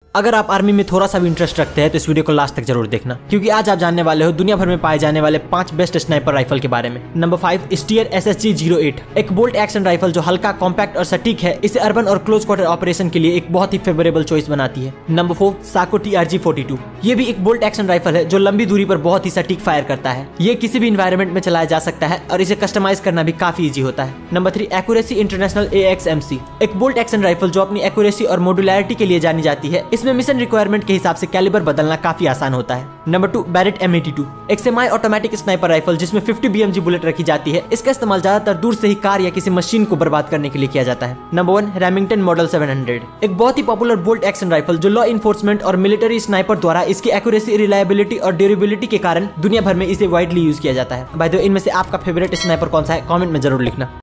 अगर आप आर्मी में थोड़ा सा भी इंटरेस्ट रखते हैं तो इस वीडियो को लास्ट तक जरूर देखना, क्योंकि आज आप जानने वाले हो दुनिया भर में पाए जाने वाले 5 बेस्ट स्नाइपर राइफल के बारे में। नंबर 5 स्टीयर SSG-08, एक बोल्ट एक्शन राइफल जो हल्का, कॉम्पैक्ट और सटीक है। इसे अर्बन और क्लोज क्वार्टर ऑपरेशन के लिए एक बहुत ही फेवरेबल चॉइस बनाती है। नंबर 4 साको TRG-42, ये भी एक बोल्ट एक्शन राइफल है जो लंबी दूरी पर बहुत ही सटीक फायर करता है। ये किसी भी इन्वायरमेंट में चलाया जा सकता है और इसे कस्टमाइज करना भी काफी ईजी होता है। नंबर 3 एक्यूरेसी इंटरनेशनल AXMC, एक बोल्ट एक्शन राइफल जो अपनी एक्यूरेसी और मॉड्यूलैरिटी के लिए जानी जाती है। इसमें मिशन रिक्वायरमेंट के हिसाब से कैलिबर बदलना काफी आसान होता है। नंबर 2 बैरेट M82, एक सेमी ऑटोमेटिक स्नाइपर राइफल जिसमें 50 BMG बुलेट रखी जाती है। इसका इस्तेमाल ज्यादातर दूर से ही कार या किसी मशीन को बर्बाद करने के लिए किया जाता है। नंबर 1 रेमिंगटन मॉडल 700, एक बहुत ही पॉपुलर बोल्ट एक्शन राइफल जो लॉ इन्फोर्समेंट और मिलिट्री स्नाइपर द्वारा इसकी एक्यूरेसी, रिलायबिलिटी और ड्यूरेबिलिटी के कारण दुनिया भर में इसे वाइडली यूज किया जाता है। बाय द वे, इनमें से आपका फेवरेट स्नाइपर कौन सा है, कमेंट में जरूर लिखना।